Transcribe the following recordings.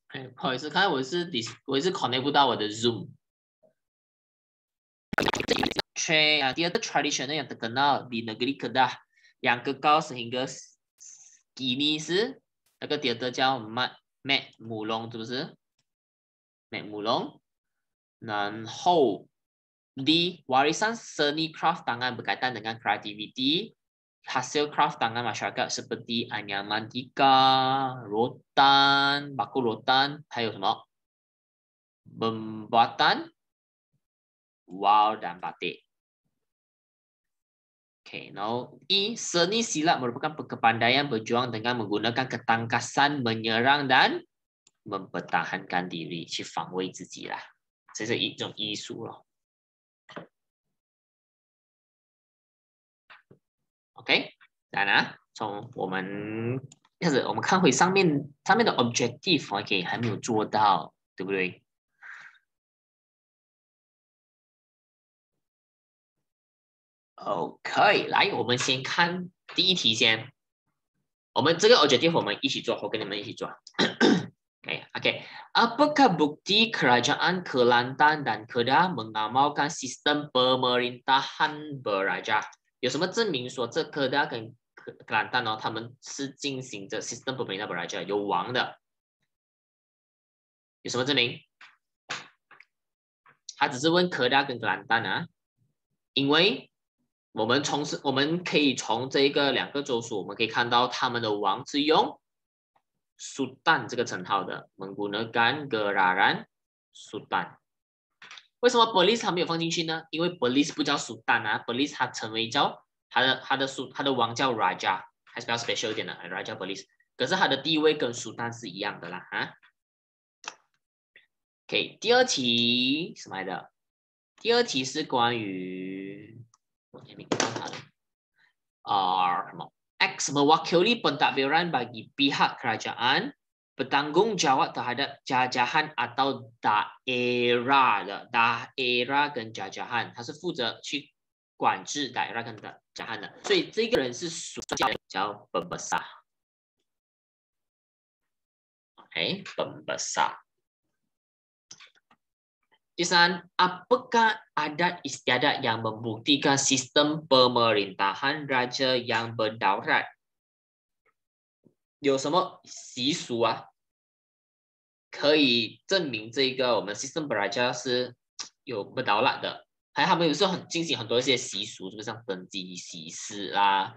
哎，不好意思，刚才我是 connect 不到我的 Zoom。第二个 traditional yang terkenal di negeri Kedah yang kekal sehingga kini 是那个第二个叫 Mat Mulong， 是不是 Mat Mulong？ 然后 di warisan seni craft tangan berkaitan dengan kreativiti hasil craft tangan masyarakat seperti anyaman tikar, rotan, baku rotan， 还有什么 pembuatan wal dan batik。Okay, now seni silat merupakan kepandaian berjuang dengan menggunakan ketangkasan menyerang dan mempertahankan diri， 去防卫自己啦，这是一种艺术咯。OK， 当然从我们开始，我们看回上面的 objective，OK， 还没有做到，对不对？OK， 来，我们先看第一题先。我们这个 objective 我们一起做，我跟你们一起做。Okay. Apakah bukti kerajaan Kelantan dan Kedah mengamalkan sistem pemerintahan beraja？ 有什么证明说这Kedah跟Kelantan他们是进行着 sistem pemerintahan beraja 有王的？有什么证明？他只是问Kedah跟Kelantan啊，因为我们可以从这个两个州属，我们可以看到他们的王是用 Sultan 这个称号的， menggunakan gelaran Sultan。为什么 Perlis 他没有放进去呢？因为 Perlis 不叫 Sultan 啊 ，Perlis 他成为叫他的王叫 Raja， 还是比较 special 一点的 Raja Perlis， 可是他的地位跟 Sultan 是一样的啦啊。OK， 第二题什么来的？第二题是关于我先看他的什么 X mewakili pentadbiran bagi pihak kerajaan bertanggung jawab terhadap jajahan atau daerah 的 daerah 跟 jajahan， 他是负责去管制 daerah 跟 jajahan 的，所以这个人是属叫 pembesar。OK， pembesar。第三 apakah adat istiadat yang membuktikan sistem pemerintahan raja yang berdaulat？ 有什么习俗啊，可以证明这个我们 sistem beraja 是有 berdaulat 的？还有他们有时候进行很多一些习俗，是不是像登基喜事啦，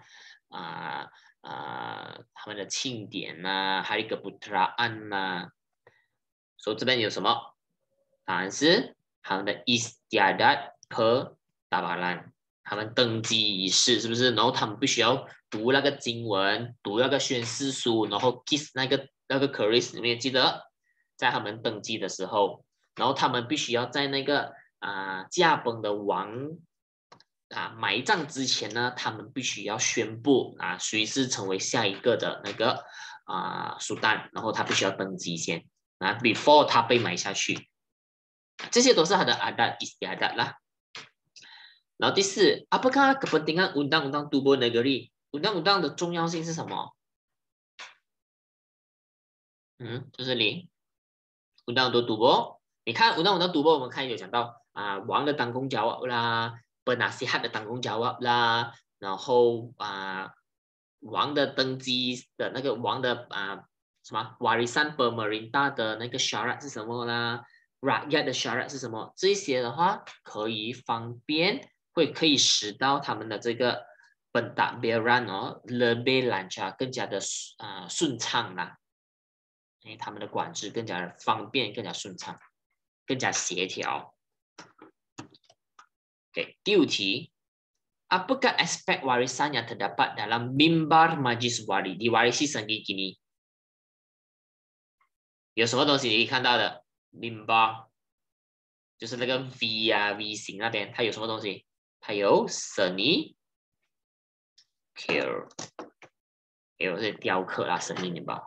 他们的庆典呐，还有一个 putraan 呐，所以这边有什么？答案是他们的 istiadat pertabalan， 他们登基仪式是不是？然后他们必须要读那个经文，读那个宣誓书，然后 kiss 那个 keris 里面，记得在他们登基的时候，然后他们必须要在那个驾崩的王埋葬之前呢，他们必须要宣布谁是成为下一个的那个Sultan，然后他必须要登基先before 他被埋下去。这些都是他的 adat istiadat 啦。然后第四 apakah kepentingan undang-undang tubuh negeri？ undang-undang 的重要性是什么？这是零。undang-undang tubuh， 你看 undang-undang tubuh 我们看有讲到王的tanggung jawab 啦， penasihat 的tanggung jawab 啦，然后王的登基的那个王的什么 warisan pemerintah 的那个 syarat 是什么啦？rakyat 的 syarat 是什么？这些的话可以方便，可以使到他们的这个pentadbiran lebih lancar， 更加的顺畅啦，因为他们的管制更加的方便，更加顺畅，更加协调。Okay， 第五题 apakah aspek warisan yang terdapat dalam mimbar majlis wali diwarisi sehingga kini？ 有什么东西你可以看到的？mimbar 就是那个 V 型那边，它有什么东西？它有 seni care， 有些雕刻啦，seni mimbar。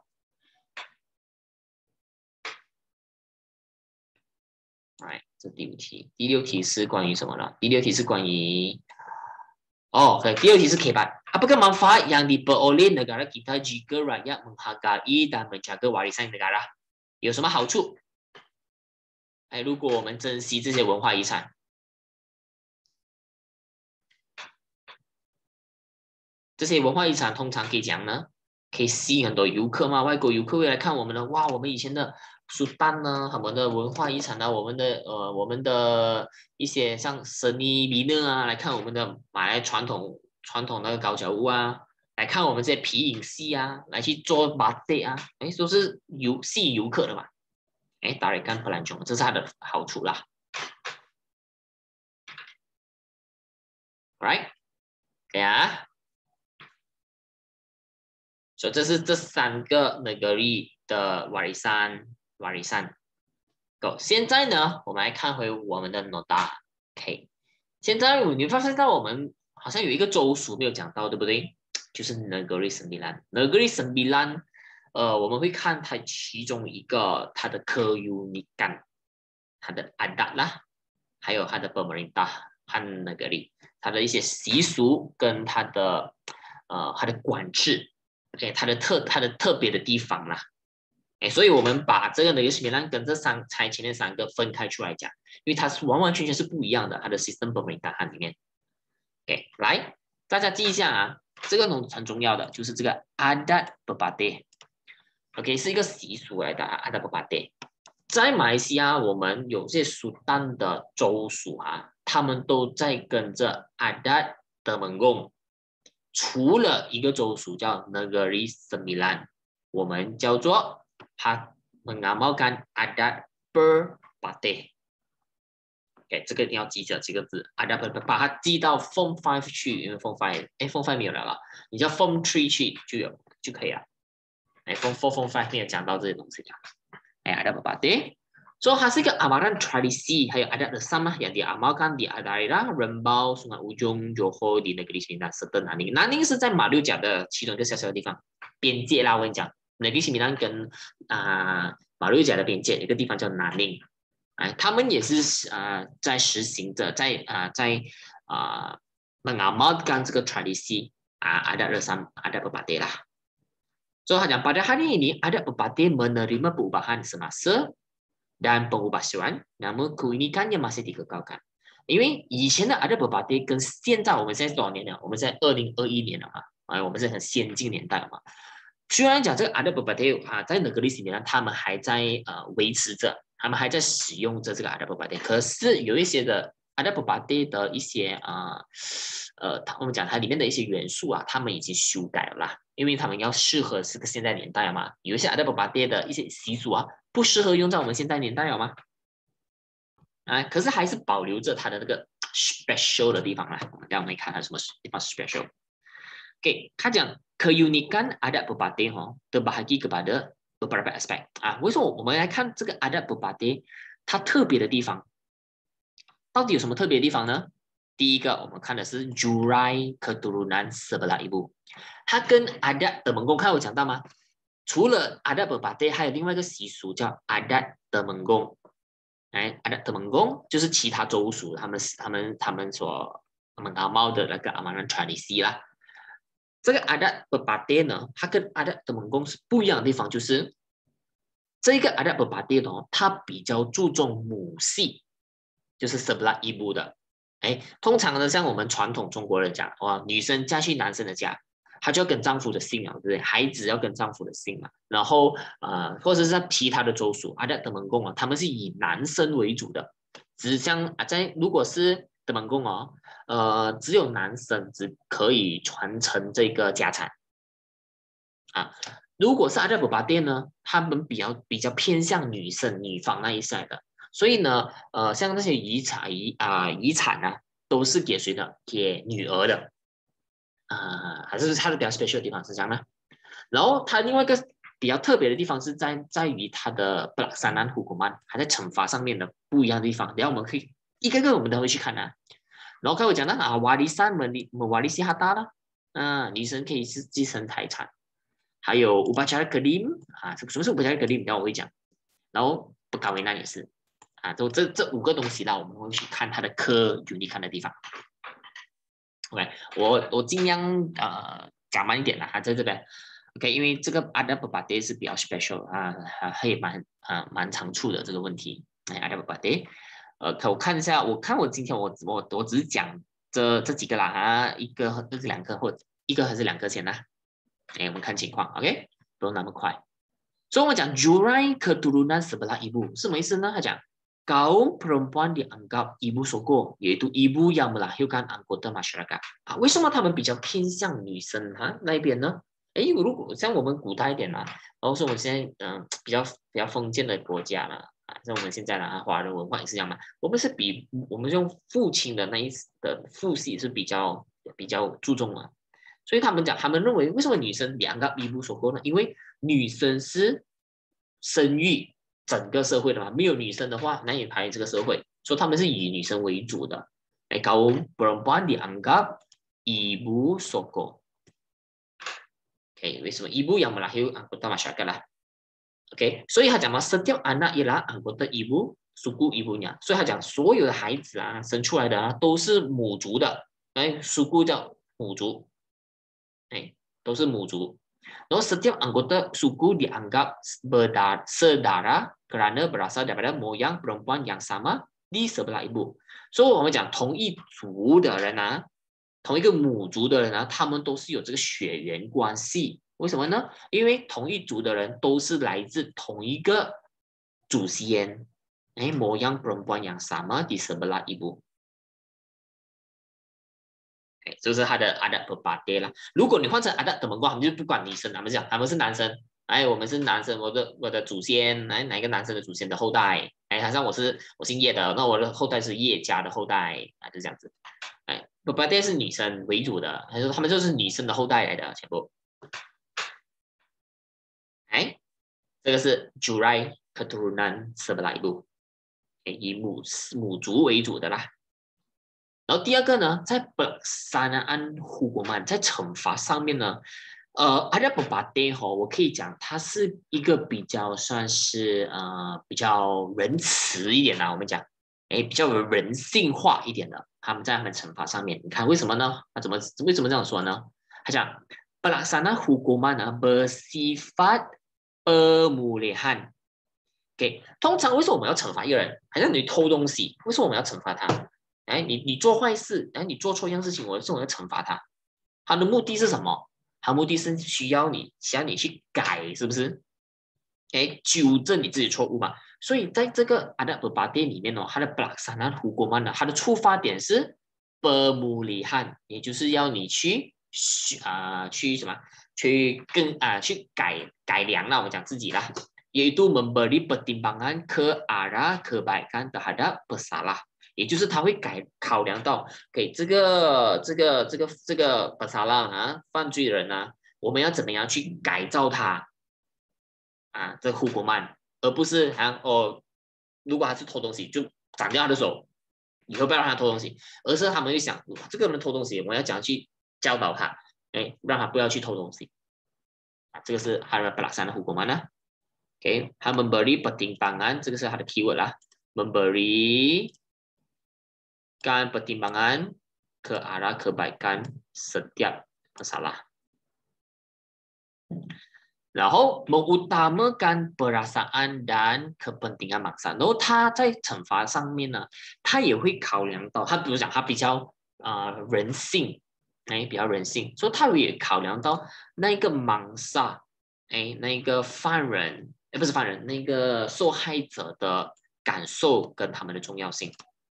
这第五题，第六题是关于什么呢？第六题是关于第六题是 K8。Apakah manfaat yang diperoleh negara kita jika rakyat menghargai dan menjaga warisan negara？ 有什么好处？哎，如果我们珍惜这些文化遗产，这些文化遗产通常可以讲呢，可以吸引很多游客嘛，外国游客会来看我们的，哇，我们以前的苏丹呢，我们的文化遗产啊，我们的一些像神尼米呢啊，来看我们的马来传统的高脚屋啊，来看我们这些皮影戏啊，来去做马队啊，哎，都是吸引游客的嘛。哎，打雷干普兰琼，这是它的好处啦。Right？ 对啊，所以这是这3个 negeri 的warisan。够，现在呢，我们来看回我们的 nota。OK， 现在你发现到我们好像有一个州属没有讲到，对不对？就是 Negeri Sembilan。Negeri Sembilan，我们会看它其中一个它的keunikan，它的 adat 啦，还有它的 pemerintah 和 negeri， 它的一些习俗跟它的管制，OK， 它的特别的地方啦。哎，所以我们把这个的 Negeri 跟前面3个分开出来讲，因为它是完完全全是不一样的，它的 system pemerintah 里面。OK， 来，大家记一下啊，这个很重要的就是这个 adat berbade。OK， 是一个习俗来的 adat berbade。在马来西亚，我们有些苏丹的州属啊，他们都在跟着 adat Temenggung， 除了一个州属叫 Negeri Sembilan， 我们叫做它mengamalkan adat berbade。OK， 这个一定要记着这个字 adat berbade， 把它记到 Form 5去，因为 Form 5没有了，你叫 Form 3去就可以了。哎 ，Form 4、Form 5没有讲到这些东西的。哎 ，adat berbade。So, 它是一个 amalan tradisi， 还有 adat resam yang diamalkan di daerah Rembau, Sungai Ujong, Johor di Negeri Sembilan serta Nanning。南宁是在马六甲的其中一个小小的地方，边界啦。我跟你讲，Negeri Sembilan跟马六甲的边界有一个地方叫南宁，哎，他们也是在实行着，在mengamalkan这个 tradisi adat resam adat berbade lah。So, 他讲 pada hari ini adat berbade menerima perubahan semasa dan pengubahsyuan， namun keunikannya masih dikekalkan。因为以前的 adat berbade 跟现在我们现在多少年了？我们在2021年了嘛，我们是很先进年代了嘛。虽然讲这个 adat berbade 在Negeri Sembilan他们还在维持着，他们还在使用着这个 adat berbade， 可是有一些的 adat berbade 的一些我们讲它里面的一些元素啊，他们已经修改了啦，因为他们要适合这个现在年代嘛。有一些 adat berbade 的一些习俗啊，不适合用在我们现在年代了吗？可是还是保留着它的那个 special 的地方啦。让我们看它什么地方 special。OK， 他讲 keunikan adat berbade terbahagi kepada beberapa aspek。为什么我们来看这个 adat berbade 它特别的地方？到底有什么特别的地方呢？第一个，我们看的是 Jurai Keturunan Sebelah Ibu， 它跟 adat Temenggung， 看我讲到吗？除了 adat berbade， 还有另外一个习俗叫 adat Temenggung。adat Temenggung 就是其他州属他们所mengamal的那个 amalan tradisi 啦。这个 adat berbade 呢，它跟 adat Temenggung 是不一样的地方，就是这个 adat berbade 呢，它比较注重母系，就是 sebelah ibu 的。通常呢，像我们传统中国人讲，女生嫁去男生的家，她就要跟丈夫的姓啊，对不对？孩子要跟丈夫的姓嘛。然后或者是在其他的州属adat Temenggung他们是以男生为主的，只像如果是Temenggung只有男生只可以传承这个家产如果是adat berbade呢，他们比较偏向女方那一赛的。所以呢，像那些遗产啊，都是给谁的？给女儿的，还是它的比较 special 的地方是这样的。然后它另外一个比较特别的地方是在于它的 pelaksanaan hukuman， 还在惩罚上面的不一样的地方。然后我们可以一个个我们都会去看然后看我讲到warisan mewarisi harta 啦，女生可以是继承财产，还有upacara kedim什么是upacara kedim？ 然后我会讲，然后perkawinan也是。这5个东西啦，我们会去看它的keunikan的地方。OK， 我尽量讲慢一点啦，在这边 OK， 因为这个 ada berbade 是比较 special 啊，还蛮长处的这个问题。哎，ada berbade，我看一下，我今天我只是讲这几个啦啊，一个还是两个，或一个还是两个先啦。哎，我们看情况 ，OK， 不用那么快。所以我们讲 Jurai keturunan sebelah ibu 什么意思呢？他讲 kaum perempuan dianggap ibu soko， yaitu ibu yang melahirkan anggota masyarakat 啊。为什么他们比较偏向女生哈那一边呢？哎，如果像我们古代一点啦，然后说我们现在比较封建的国家啦，啊，像我们现在啦，华人文化也是这样嘛。我们用父亲的那一的父系是比较注重嘛。所以他们认为为什么女生两个一不所过呢？因为女生是生育整个社会的嘛，没有女生的话难以排这个社会，所以他们是以女生为主的。哎，kaum perempuan dianggap ibu soko。OK， 为什么 ibu yang melahirkan anggota masyarakat 啦 ？OK， 所以他讲嘛，setiap anak ialah anggota ibu suku ibunya， 所以他讲所有的孩子啊，生出来的啊都是母族的，哎，suku 叫母族。哎，都是母族。然后 setiap anggota suku dianggap saudara kerana berasal daripada moyang perempuan yang sama di sebelah ibu。所以我们讲同一族的人啊，同一个母族的人啊，他们都是有这个血缘关系。为什么呢？因为同一族的人都是来自同一个祖先。哎，moyang perempuan yang sama di sebelah ibu。就是他的 adat berbade 啦。如果你换成 adat temenggong， 他们就不管女生，他们讲他们是男生，哎，我们是男生，我的祖先，哎，哪一个男生的祖先的后代，哎，好像我姓叶的，那我的后代是叶家的后代，啊，就这样子。哎，berbade 是女生为主的，还是他们就是女生的后代来的全部。哎，这个是 Jurai keturunan sebelah ibu， 以母族为主的啦。然后第二个呢，在pelaksanaan hukuman， 在惩罚上面呢，ada berbade 哈，我可以讲它是一个比较算是比较仁慈一点的，我们讲，哎，比较人性化一点的，他们在他们惩罚上面，你看为什么呢？为什么这样说呢？他讲 pelaksanaan hukuman 呢 bersifat pemulihan。OK， 通常为什么我们要惩罚一个人？好像你偷东西，为什么我们要惩罚他？哎，你做坏事，哎，你做错一样事情，我要惩罚他。他的目的是什么？他目的是需要你去改，是不是？哎，纠正你自己错误嘛。所以在这个 adat berbade 里面哦，它的 pelaksanaan hukuman 呢，它的出发点是 pemulihan， 也就是要你去什么？去改良啦，我们讲自己啦。yaitu memberi pertimbangan ke arah kebaikan terhadap pesalah。也就是他会考量到，给这个巴沙拉啊，犯罪人啊，我们要怎么样去改造他啊？这护国曼，而不是如果他是偷东西，就斩掉他的手，以后不要让他偷东西，而是他们会想，这个人偷东西，我要怎样去教导他，哎，让他不要去偷东西啊？这个是哈尔巴拉山的护国曼呢。OK， 他memberi pertimbangan， 这个是他的 keyword 啦 ，memberi pertimbangan ke arah kebaikan setiap masalah。然后 mengutamakan perasaan dan kepentingan mangsa。然后他在惩罚上面呢，他也会考量到，他比如讲他比较人性，哎，比较人性，所以他也考量到那个芒萨，哎，那个犯人，哎，不是犯人，那个受害者的感受跟他们的重要性。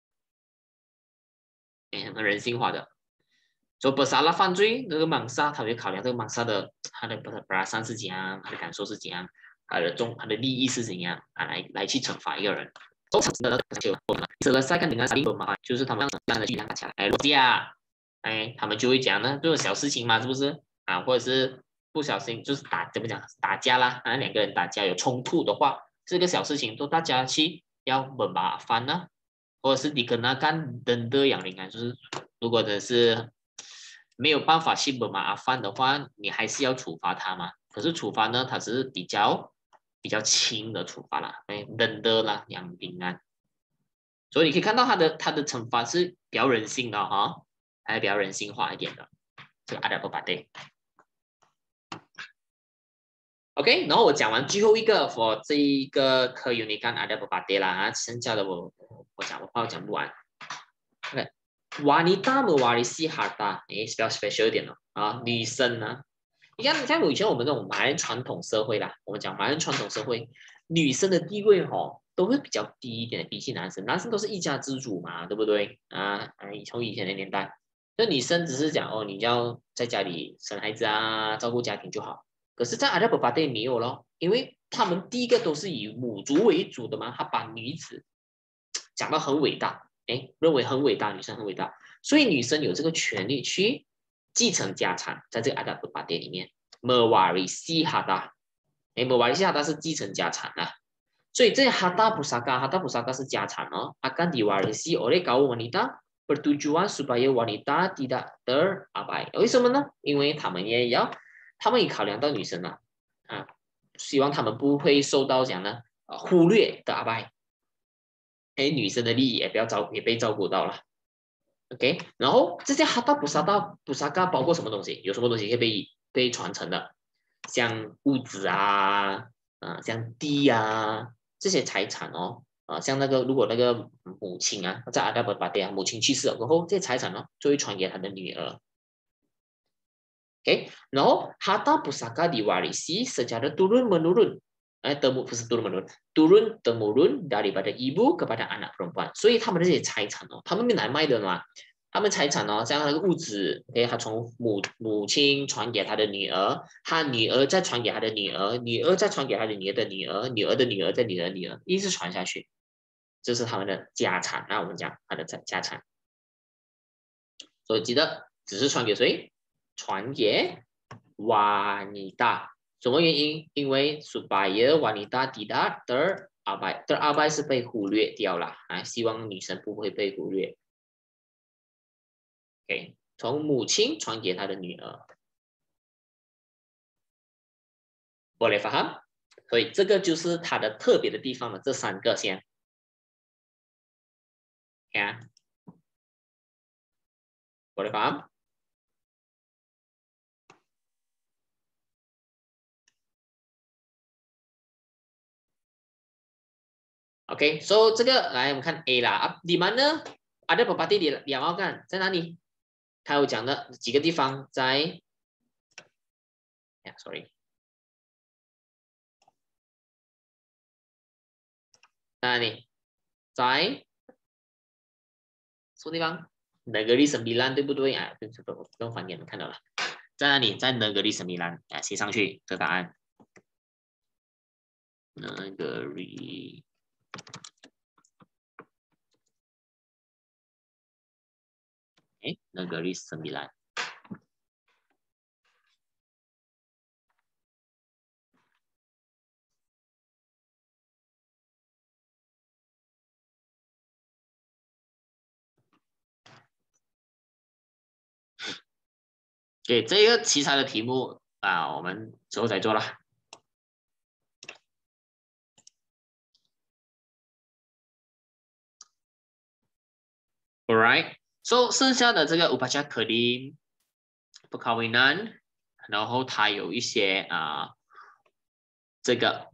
很人性化的。所以巴沙拉犯罪那个芒萨，他会考量这个芒萨的他的巴沙是怎样，他的感受是怎样，他的利益是怎样啊，来去惩罚一个人。通常的selesaikan dengan saling bermaaf， 就是他们这样的去打起来，哎，架，哎，他们就会讲呢，这种小事情嘛，是不是啊？或者是不小心就是怎么讲打架啦，啊，两个人打架有冲突的话，这个小事情都大家去要bermaafan呢。或者是你跟他干denda yang ringan，就是如果的是没有办法去bermaafan的话，你还是要处罚他嘛。可是处罚呢，它只是比较轻的处罚啦，哎，denda啦yang ringan。所以你可以看到他的惩罚是比较人性的哈，还比较人性化一点的。这个 adat berbade。 OK，然后我讲完最后一个 for 这一个科 unikan ada berbagai 啦啊，剩下的我怕我讲不完。OK，wanita mewarisi harta，比较 special 一点了啊，女生呢，你看以前我们这种马来传统社会啦，我们讲马来传统社会，女生的地位都会比较低一点的，比起男生，男生都是一家之主嘛，对不对啊？从以前的年代，那女生只是讲你要在家里生孩子啊，照顾家庭就好。可是，在阿拉伯巴蒂没有咯，因为他们第一个都是以母族为主的嘛，他把女子讲到很伟大，认为很伟大，女生很伟大，所以女生有这个权利去继承家产，在这个阿拉伯巴蒂里面 m e w a r i s i harta， m e w a r i s i harta 是继承家产啊，所以这 harta pusaka，harta pusaka 是家产哦，akan diwarisi oleh kaum wanita bertujuan supaya wanita tidak terabai， 为什么呢？因为他们也考量到女生希望他们不会受到讲呢忽略的阿拜，女生的利益也被照顾到了。OK， 然后这些哈达布萨嘎包括什么东西？有什么东西可以被传承的？像屋子啊，像地啊这些财产哦，像如果那个母亲啊，在阿达伯巴蒂母亲去世了过后，这些财产就会传给他的女儿。Okay, no, harta pusaka diwarisi secara turun menurun.不是 turun menurun, turun temurun daripada ibu kepada anak perempuan. 所以他们这些财产他们没来卖的嘛。他们财产像那个物质，他从母亲传给他的女儿，他女儿再传给他的女儿，女儿再传给他的女儿的女儿，女儿的女儿再女儿的女儿，一直传下去，这是他们的家产。那我们讲他的家产，所以记得只是传给谁？传给wanita，什么原因？因为 supaya wanita tidak terabai 是被忽略掉了希望女生不会被忽略。OK， 从母亲传给她的女儿，boleh faham？所以这个就是它的特别的地方了，这三个先。看，boleh faham？ OK，so 这个来我们看 A 啦，di mana ada pepatih di amal kan，在哪里？他有讲的几个地方在，sorry， 在哪里？在什么地方 ？Negeri Sembilan 对不对啊？不用翻页，看到了，在哪里？在 Negeri Sembilan 写上去这个答案。Negeri Negeri Sembilan。对，这个其他的题目我们之后再做了。Alright， so 剩下的这个upacara kedim perkawinan，然后它有一些这个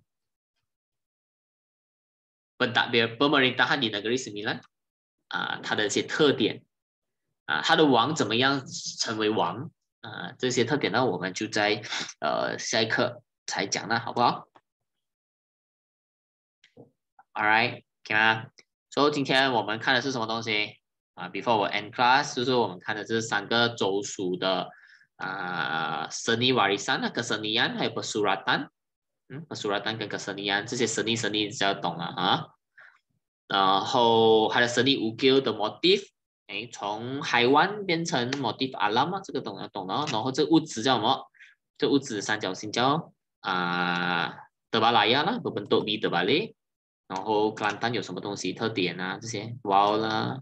pemerintahan di negeri Sembilan 它的一些特点它的王怎么样成为王这些特点呢，我们就在下一课才讲了，好不好 ？Alright， OK 吗？所以今天我们看的是什么东西？Before 我 end class， 就是我们看的这3个州属的seni warisan kesenian 还有 pesuratan，pesuratan 跟 kesenian 这些 seni 只要懂了然后还有 seni ukil 的 motif， 从海湾变成 motif alam 这个懂了。然后这物质叫什么？这物质三角形叫tebalaya 啦 berbentuk di terbalik。然后 Kelantan 有什么东西特点这些 wall 啦，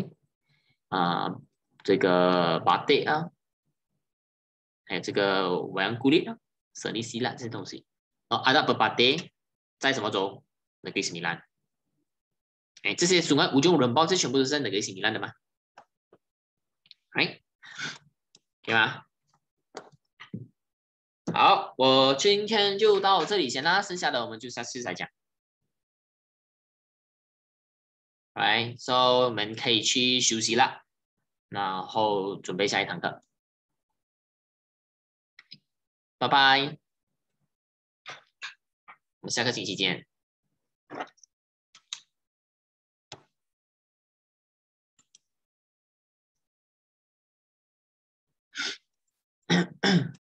这个 batik 还有这个 wayang kulit seni silat 这些东西。adat berbatik 在什么州？ Negeri Sembilan。这些sungai ujung rembau 这全部都是在Negeri Sembilan的嘛？对吗？ 好，我今天就到这里先啦，剩下的我们就下次再讲。来，so 我们可以去休息啦，然后准备下一堂课。拜拜，我们下个星期见。